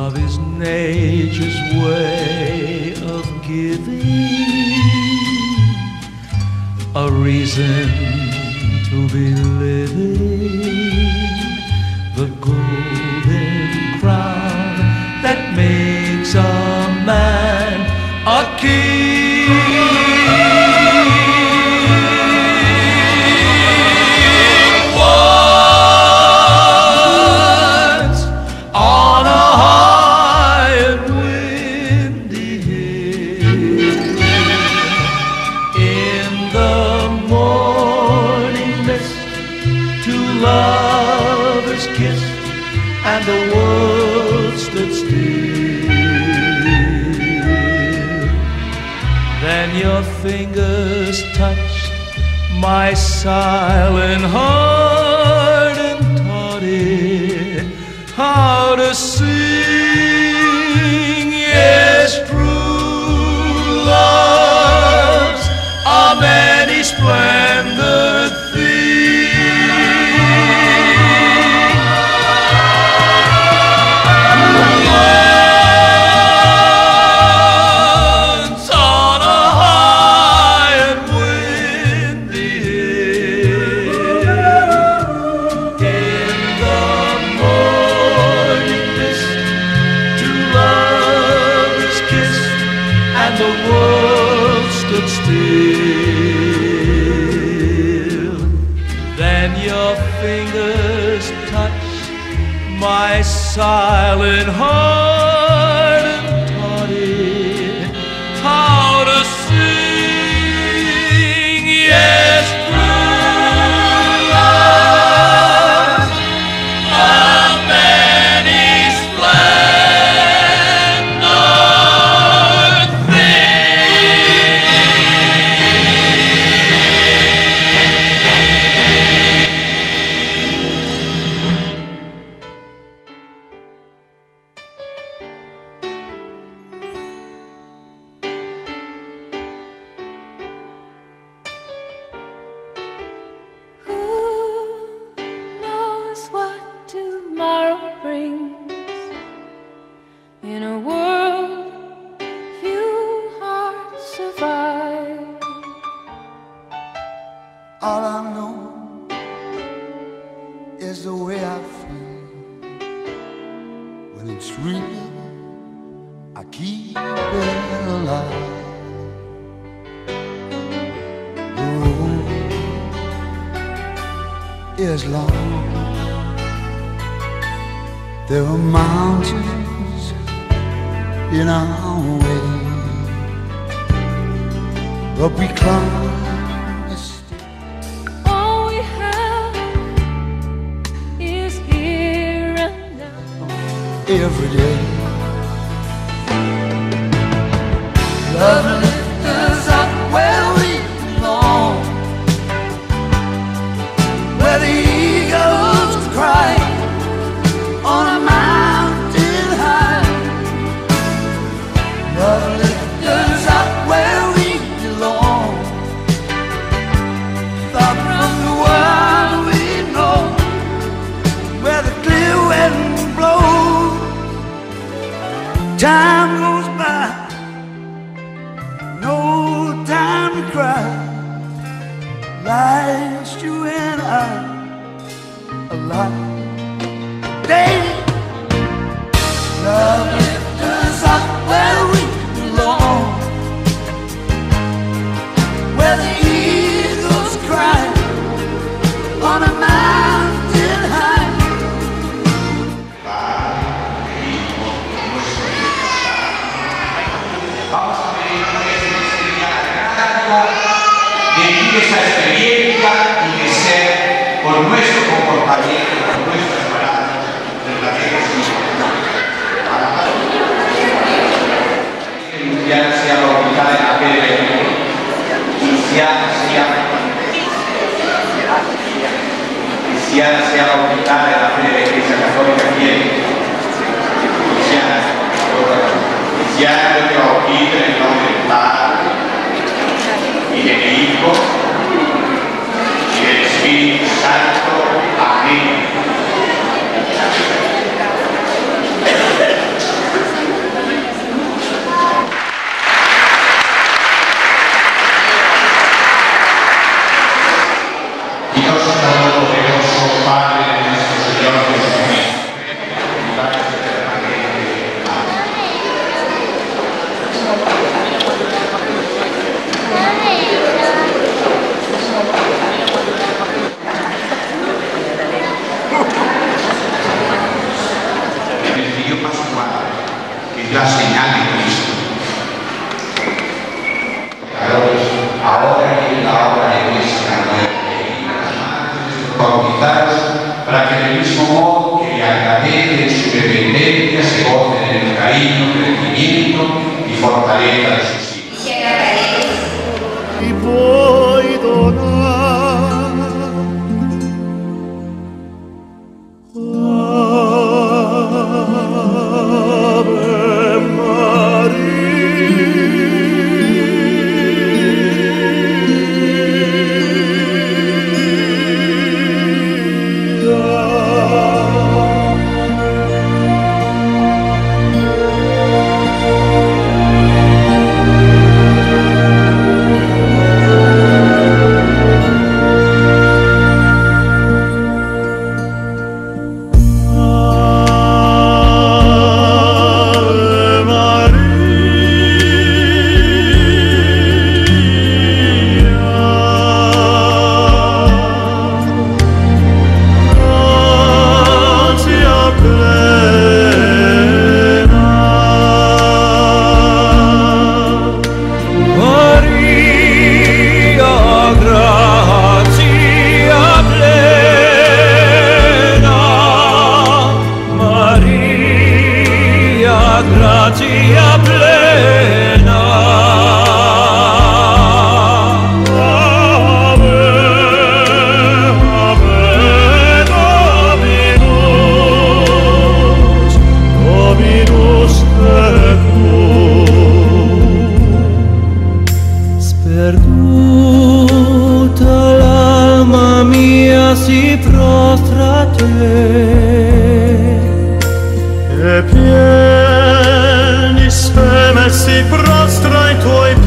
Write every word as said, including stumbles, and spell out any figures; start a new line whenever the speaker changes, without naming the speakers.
Love is nature's way of giving a reason to be living, the golden crown that makes a man a king. Once on a high and windy hill, in the morning mist, two lovers kissed and the world stood still. Then your fingers touched my silent heart and taught it how to sing. Yes, true love's a many splendored the world stood still. Then your fingers touched my silent heart and taught it how to sing. Yes, true love, a many in a world few hearts survive.
All I know is the way I feel. When it's real, I keep it alive. The road is long. There are mountains in our way, but we climb a step.
All we have is here and now.
Every day, love lifts us up where we belong, where the eagles cry on a mountain high. Love lifts us up where we belong, far from the world we know, where the clear wind blows. Time goes by, no time to cry. Life's you and I alive. Love lifts us up where we belong, where the eagles cry on a mountain high.
Vamos a pedir que se nos diga de vivir esa experiencia y de ser por nuestro comportamiento, por nuestras palabras, verdaderos hijos. Cristiana sea bautizada en la fe de Jesús, cristiana sea cristiana sea bautizada en la fe de la Iglesia Católica fiel, cristiana, cristiana yo te bautizo en el nombre del Padre y del Hijo y del Espíritu Santo. Amén. la señal de Cristo. Pecadores, ahora y en la hora de nuestra muerte, bautizados, para que del mismo modo que le agradece de su dependencia se gocen en el cariño, crecimiento y fortaleza de sus hijos.
Y puoi donar Ave
Gratia plena,
Ave, Ave Dominus, Dominus tecum.
sperduta l'alma mia si prostra a te,
E pieni speme si prostra ai tuoi